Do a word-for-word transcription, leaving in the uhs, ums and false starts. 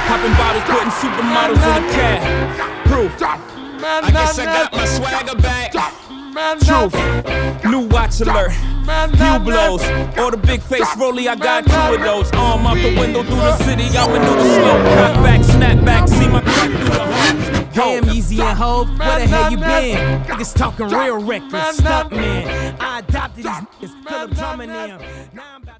Popping bottles, putting supermodels in the cab. Proof. I guess I got my swagger back. Truth. New watch alert. Few blows. Or the big face rollie, I got two of those. Arm out the window through the city, I maneuver slow. Cut back, snap back, see my crack through the heart. Damn, Easy and Hov, where the hell you been? Niggas talking real reckless, stunt man. I adopted these niggas, Philip drumming them. Now I'm